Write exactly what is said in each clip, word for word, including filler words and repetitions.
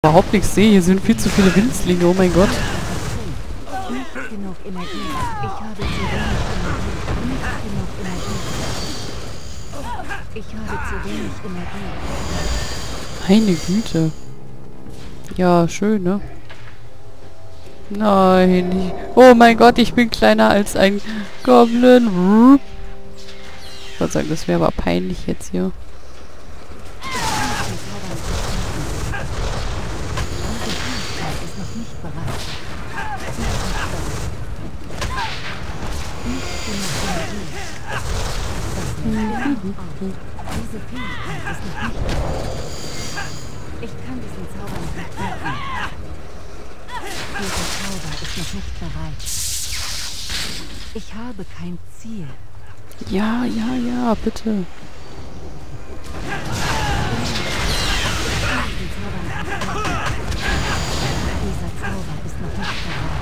Überhaupt nichts sehe. Hier sind viel zu viele Winzlinge. Oh mein Gott. Nicht genug Energie. Ich habe zu wenig Energie. Nicht genug Energie. Ich habe zu wenig Energie. Meine Güte. Ja, schön, ne? Nein. Ich, oh mein Gott, ich bin kleiner als ein Goblin. Ich würde sagen, das wäre aber peinlich jetzt hier. Diese Fähigkeit ist noch nicht bereit. Ich kann diesen Zauber noch nicht wirken. Dieser Zauber ist noch nicht bereit. Ich habe kein Ziel. Ja, ja, ja, bitte. Dieser Zauber ist noch nicht bereit.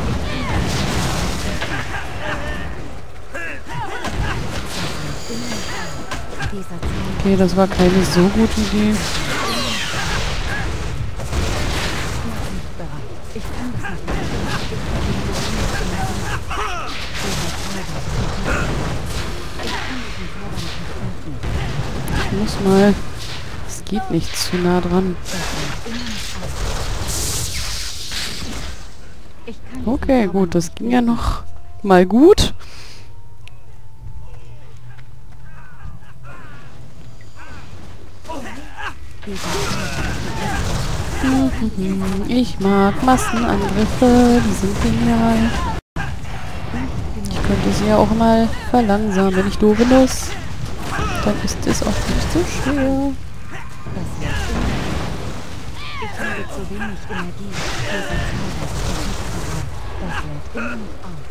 Okay, das war keine so gute Idee. Ich kann das nicht mehr. Ich muss mal... Es geht nicht zu nah dran. Okay, gut, das ging ja noch mal gut. Ich mag Massenangriffe, die sind genial. Ich könnte sie ja auch mal verlangsamen, wenn ich doof muss. Dann ist es auch nicht so schwer. Ich habe zu wenig Energie. Das lädt immer noch auf.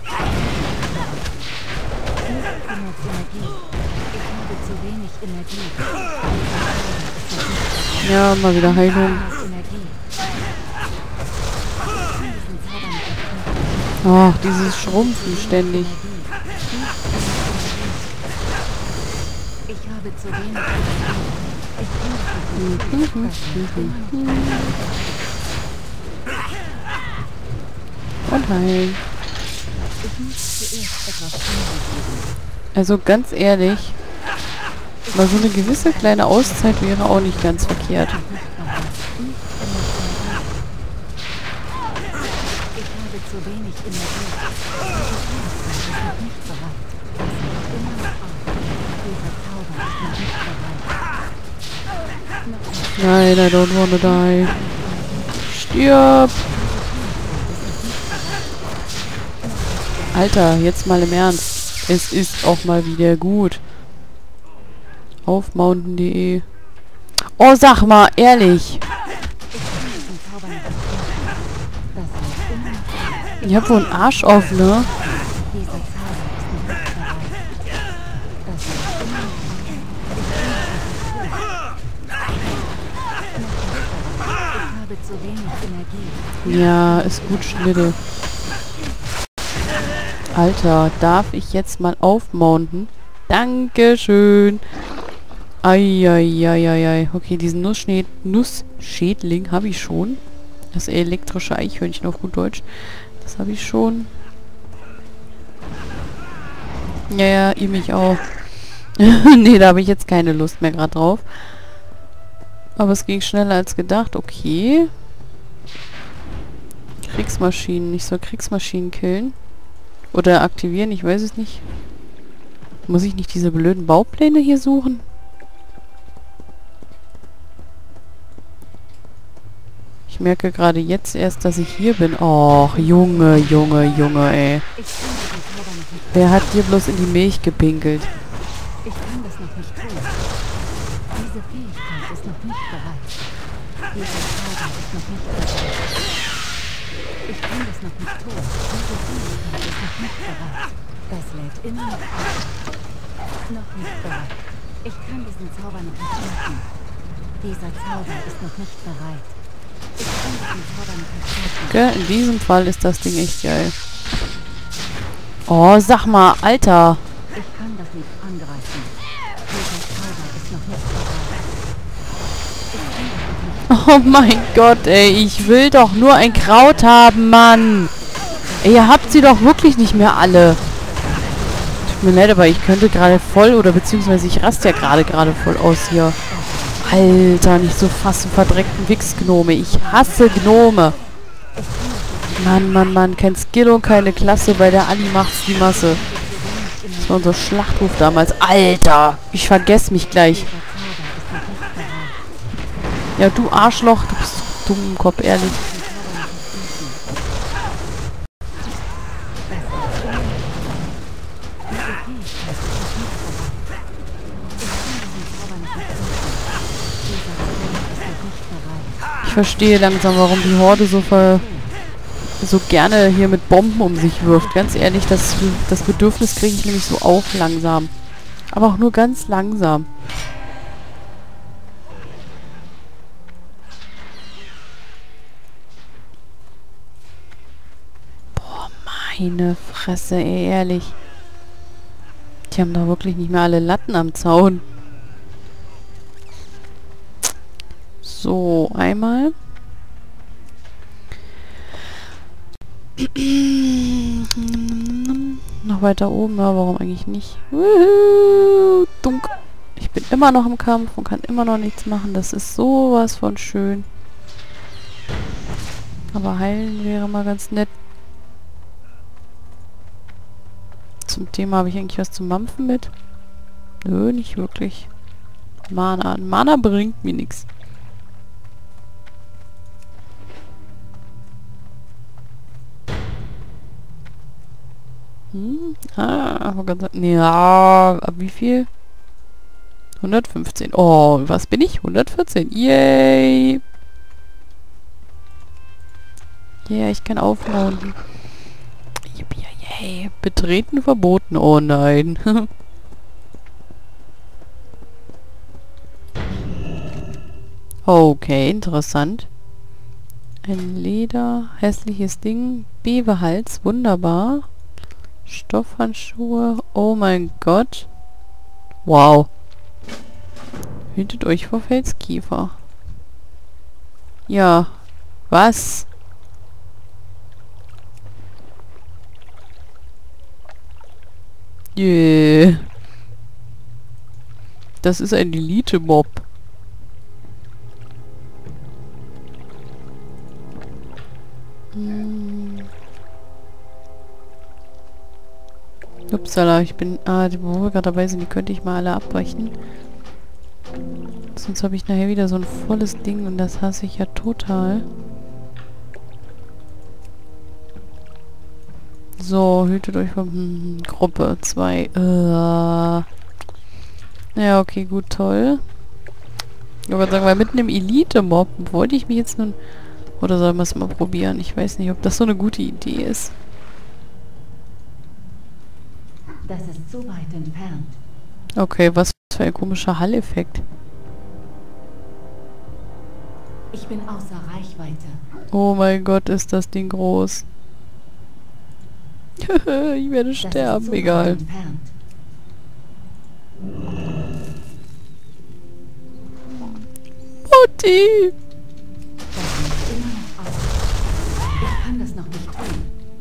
Nicht genug Energie. Ich habe zu wenig Energie. Ja, mal wieder Heilung. Ach, dieses Schrumpfen ständig. Ich habe zu wenig Und heilen. Ich muss zuerst etwas angeben. Also ganz ehrlich, mal so eine gewisse kleine Auszeit wäre auch nicht ganz verkehrt. Ich habe zu wenig Energie. Nicht bereit. Das hört immer noch auf. Dieser Zauber ist noch nicht bereit. Nein, I don't wanna die. Stirb! Alter, jetzt mal im Ernst. Es ist auch mal wieder gut. Auf mountain punkt de. Oh, sag mal, ehrlich. Ich hab wohl einen Arsch auf, ne? Ja, ist gut, Schnitte. Alter, darf ich jetzt mal aufmounten? Dankeschön. Eieieiei. Okay, diesen Nussschnee Nussschädling habe ich schon. Das elektrische Eichhörnchen auf gut Deutsch. Das habe ich schon. Ja, ja, ihr mich auch. Nee, da habe ich jetzt keine Lust mehr gerade drauf. Aber es ging schneller als gedacht. Okay. Kriegsmaschinen. Ich soll Kriegsmaschinen killen. Oder aktivieren, ich weiß es nicht. Muss ich nicht diese blöden Baupläne hier suchen? Ich merke gerade jetzt erst, dass ich hier bin. Och, Junge, Junge, Junge, ey. Wer hat hier bloß in die Milch gepinkelt? Ich kann das noch nicht tun. Diese Fähigkeit ist noch nicht bereit. Dieser Zauber ist noch nicht bereit. Ich kann das noch nicht tun. Diese Fähigkeit ist noch nicht bereit. Das lädt immer noch auf. Noch nicht bereit. Ich kann diesen Zauber noch nicht wirken. Dieser Zauber ist noch nicht bereit. Ich kann diesen Zauber noch nicht wirken. Okay, in diesem Fall ist das Ding echt geil. Oh, sag mal, Alter. Ich kann das nicht angreifen. Dieser Zauber ist noch nicht bereit. Ich kann das noch nicht Oh mein Gott, ey. Ich will doch nur ein Kraut haben, Mann. Ey, ihr habt sie doch wirklich nicht mehr alle. Tut mir leid, aber ich könnte gerade voll, oder beziehungsweise ich raste ja gerade gerade voll aus hier. Alter, nicht so fassen, verdreckten Wichsgnome. Ich hasse Gnome. Mann, Mann, Mann. Kein Skill und keine Klasse. Bei der Ali macht's die Masse. Das war unser Schlachtruf damals. Alter, ich vergesse mich gleich. Ja, du Arschloch. Du bist dumm im Kopf, ehrlich. Ich verstehe langsam, warum die Horde so ver so gerne hier mit Bomben um sich wirft. Ganz ehrlich, das, das Bedürfnis kriege ich nämlich so auch langsam. Aber auch nur ganz langsam. Boah, meine Fresse, ey, ehrlich. Die haben da wirklich nicht mehr alle Latten am Zaun. So, einmal. Noch weiter oben, ja, warum eigentlich nicht? Wuhu, dunk. Ich bin immer noch im Kampf und kann immer noch nichts machen. Das ist sowas von schön. Aber heilen wäre mal ganz nett. Zum Thema habe ich eigentlich was zum Mampfen mit? Nö, nicht wirklich. Mana. Mana bringt mir nichts. Hm? Ah, ganz, ja, ab wie viel? hundertfünfzehn. Oh, was bin ich? hundertvierzehn. Yay! Yeah, ich kann aufladen. Yay. Betreten verboten. Oh nein. Okay, interessant. Ein Leder, hässliches Ding. Beverhals, wunderbar. Stoffhandschuhe. Oh mein Gott. Wow. Hütet euch vor Felskiefer. Ja. Was? Yeah. Das ist ein Elite-Mob. Hm. Upsala, ich bin... Ah, wo wir gerade dabei sind, die könnte ich mal alle abbrechen. Sonst habe ich nachher wieder so ein volles Ding und das hasse ich ja total. So, hütet euch vom... Hm, Gruppe zwei. Äh. Ja, okay, gut, toll. Ich würde sagen, weil mitten im Elite-Mob wollte ich mich jetzt nun... Oder sollen wir es mal probieren? Ich weiß nicht, ob das so eine gute Idee ist. Das ist so weit entfernt. Okay, was für ein komischer Hall-Effekt. Ich bin außer Reichweite. Oh mein Gott, ist das Ding groß. Ich werde Das sterben, ist so egal. weit entfernt. Mutti! Das ist immer noch aus. Ich kann das noch nicht tun.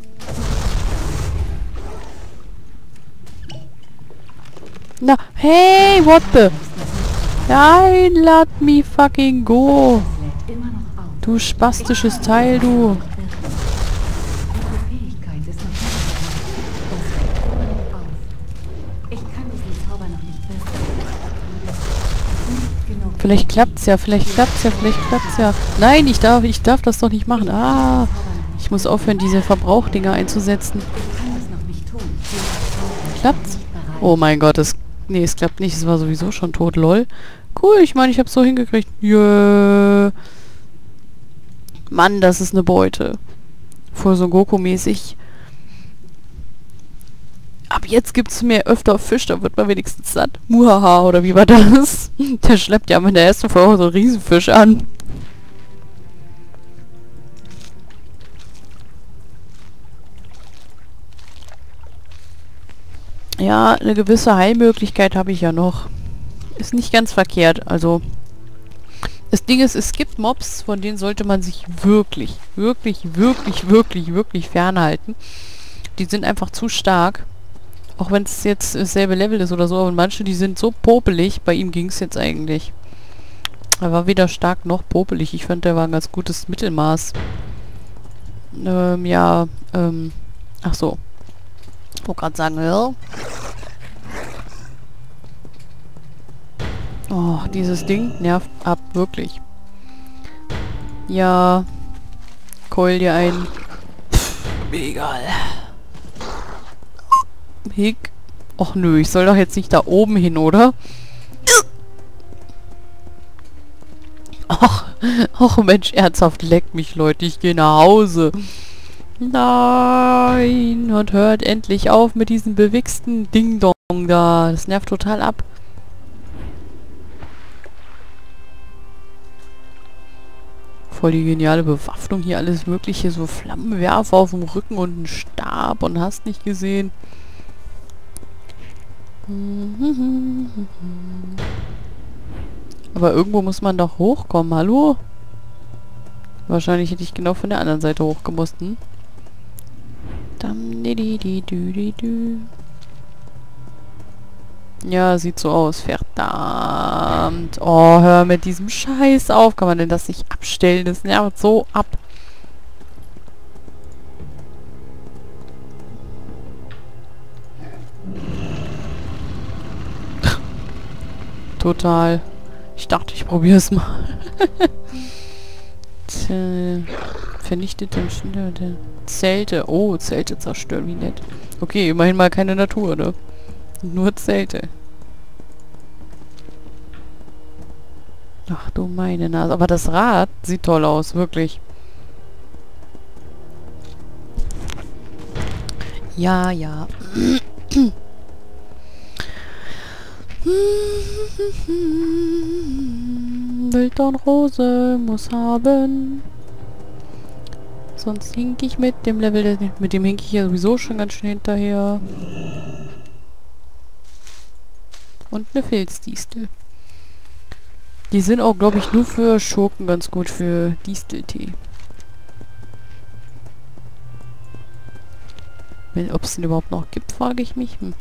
Na, hey, what the? Nein, let me fucking go. Das lädt immer noch auf. Du spastisches Teil, du. Diese Fähigkeit ist noch nicht bereit. Das lädt immer noch auf. Ich kann diesen Zauber noch nicht wirken. Nicht genug. Vielleicht klappt's ja, vielleicht klappt's ja, vielleicht klappt's ja. Nein, ich darf, ich darf das doch nicht machen. Ah, ich muss aufhören, diese Verbrauchdinger einzusetzen. Ich kann das noch nicht tun. Klappt's? Oh mein Gott, es... Nee, es klappt nicht. Es war sowieso schon tot, lol. Cool, ich meine, ich hab's so hingekriegt. Jö. Mann, das ist eine Beute. Voll so Goku-mäßig. Ab jetzt gibt's mehr öfter Fisch, da wird man wenigstens satt. Muhaha, oder wie war das? Der schleppt ja in der ersten Folge so einen Riesenfisch an. Ja, eine gewisse Heilmöglichkeit habe ich ja noch. Ist nicht ganz verkehrt, also... Das Ding ist, es gibt gibt Mobs, von denen sollte man sich wirklich, wirklich, wirklich, wirklich, wirklich fernhalten. Die sind einfach zu stark. Auch wenn es jetzt dasselbe Level ist oder so, aber manche, die sind so popelig. Bei ihm ging es jetzt eigentlich. Er war weder stark noch popelig. Ich fand, der war ein ganz gutes Mittelmaß. Ähm, ja, ähm, ach so. Ich wollte gerade sagen, ja. Oh, dieses Ding nervt ab, wirklich. Ja. Keul dir ein. Pff, egal. Hick. Och nö, ich soll doch jetzt nicht da oben hin, oder? Ach, ach Mensch, ernsthaft, leckt mich, Leute. Ich gehe nach Hause. Nein, und hört endlich auf mit diesem bewichsten Ding-Dong da. Das nervt total ab. Voll die geniale Bewaffnung hier, alles mögliche. So Flammenwerfer auf dem Rücken und ein Stab und hast nicht gesehen. Aber irgendwo muss man doch hochkommen, hallo? Wahrscheinlich hätte ich genau von der anderen Seite hochgemusst, hm? Ja, sieht so aus. Verdammt. Oh, hör mit diesem Scheiß auf. Kann man denn das nicht abstellen? Das nervt so ab. Total. Ich dachte, ich probiere es mal. Vernichtete Zelte. Oh, Zelte zerstören, wie nett. Okay, immerhin mal keine Natur, ne? Nur Zelte. Ach du meine Nase. Aber das Rad sieht toll aus, wirklich. Ja, ja. Wildornrose muss haben. Sonst hink ich mit dem Level, mit dem hink ich ja sowieso schon ganz schön hinterher. Und eine Filzdistel. Die sind auch, glaube ich, nur für Schurken ganz gut, für Disteltee. Ob es den überhaupt noch gibt, frage ich mich. Hm.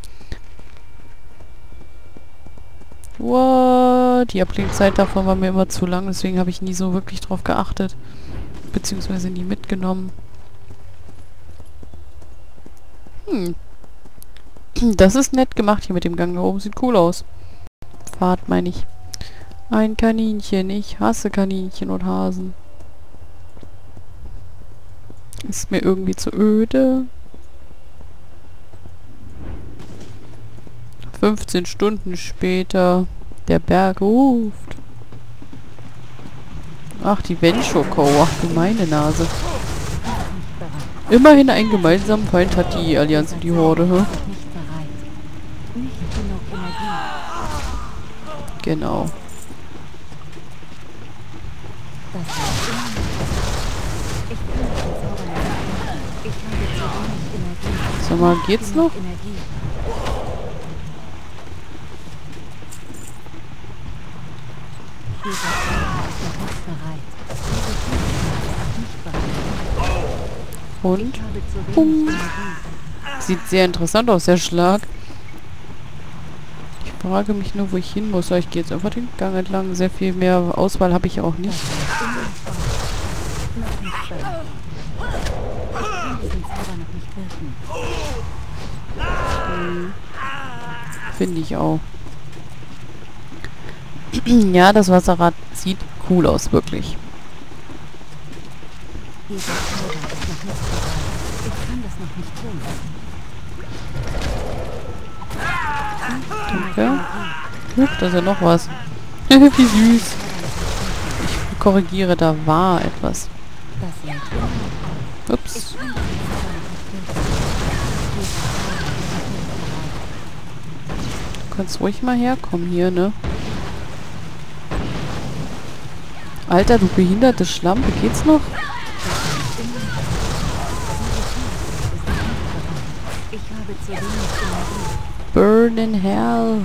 What? Die Abklingzeit davon war mir immer zu lang, deswegen habe ich nie so wirklich drauf geachtet. Beziehungsweise nie mitgenommen. Hm. Das ist nett gemacht hier mit dem Gang da oben. Sieht cool aus. Fahrt, meine ich. Ein Kaninchen. Ich hasse Kaninchen und Hasen. Ist mir irgendwie zu öde. fünfzehn Stunden später. Der Berg ruft. Ach, die Venture-Co. Ach du meine Nase. Immerhin einen gemeinsamen Feind hat die Allianz und die Horde, hm? Genau. Sag mal, geht's noch? Und? Pum. Sieht sehr interessant aus, der Schlag. Ich frage mich nur, wo ich hin muss. Ich gehe jetzt einfach den Gang entlang. Sehr viel mehr Auswahl habe ich auch nicht. Hm. Finde ich auch. Ja, das Wasserrad sieht cool aus, wirklich. Danke. Huch, da ist ja noch was. Wie süß. Ich korrigiere, da war etwas. Ups. Du kannst ruhig mal herkommen hier, ne? Alter, du behinderte Schlampe, geht's noch? Burn in hell.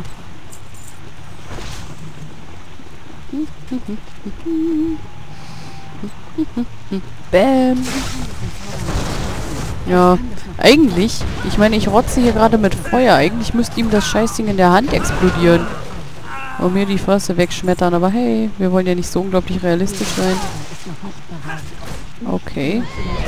Bäm. Ja, eigentlich, ich meine, ich rotze hier gerade mit Feuer. Eigentlich müsste ihm das Scheißding in der Hand explodieren. Und mir die Fresse wegschmettern. Aber hey, wir wollen ja nicht so unglaublich realistisch sein. Okay.